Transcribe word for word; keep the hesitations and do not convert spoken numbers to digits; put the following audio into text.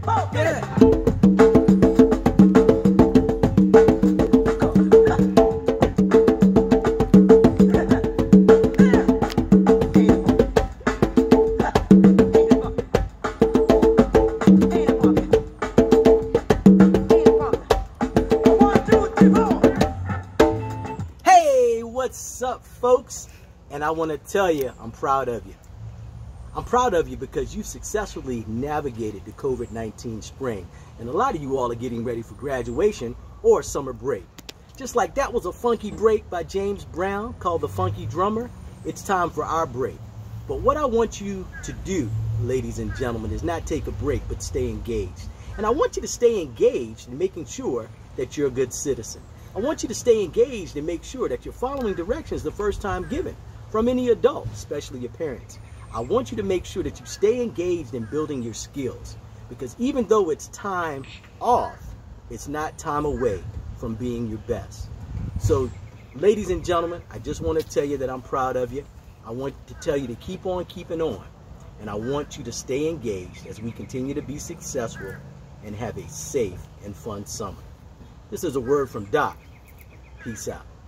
What's up, folks? And I want to tell you, I'm proud of you. I'm proud of you because you successfully navigated the COVID nineteen spring, and a lot of you all are getting ready for graduation or summer break. Just like that was a funky break by James Brown called The Funky Drummer, it's time for our break. But what I want you to do, ladies and gentlemen, is not take a break, but stay engaged. And I want you to stay engaged in making sure that you're a good citizen. I want you to stay engaged and make sure that you're following directions the first time given from any adult, especially your parents. I want you to make sure that you stay engaged in building your skills, because even though it's time off, it's not time away from being your best. So, ladies and gentlemen, I just want to tell you that I'm proud of you. I want to tell you to keep on keeping on, and I want you to stay engaged as we continue to be successful and have a safe and fun summer. This is a word from Doc. Peace out.